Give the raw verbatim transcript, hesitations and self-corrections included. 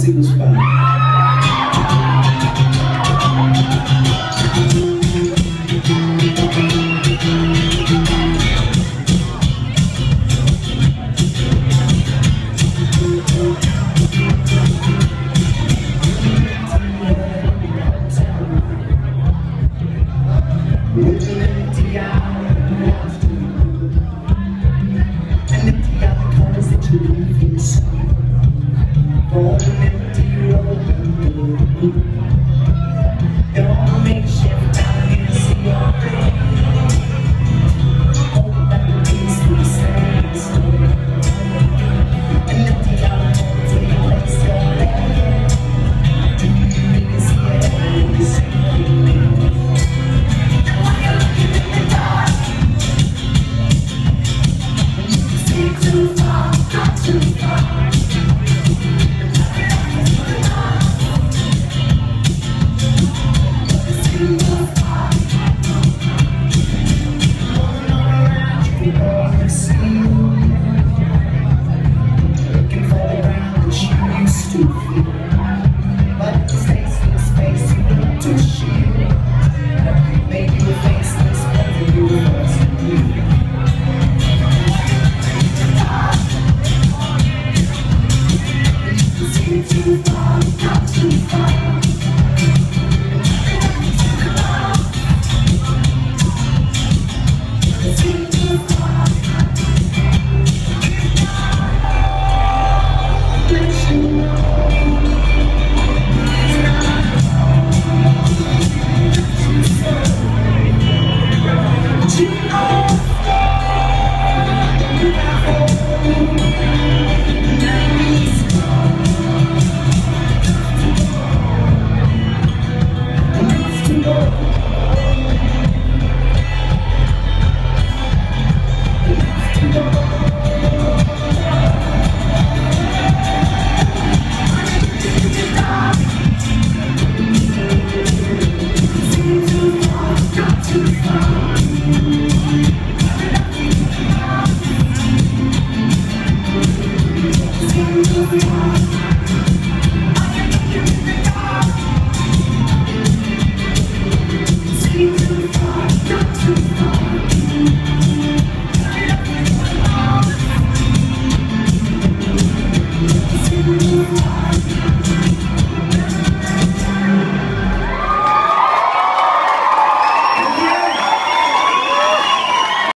see the spot. With an empty eye after an empty eye covers the truth inside. For an empty road, you're on a makeshift down here, see your face. Hope that the peace will stay the same. An empty eye holds where you place your head. Do you really see it? You see it. Too far, not too far. Looking for the ground that you used to feel, but the space in space you want to shield. Maybe the faceless weather you were first to meet. Too far, not too far. Too far. Let you know it's not what you know. Too far.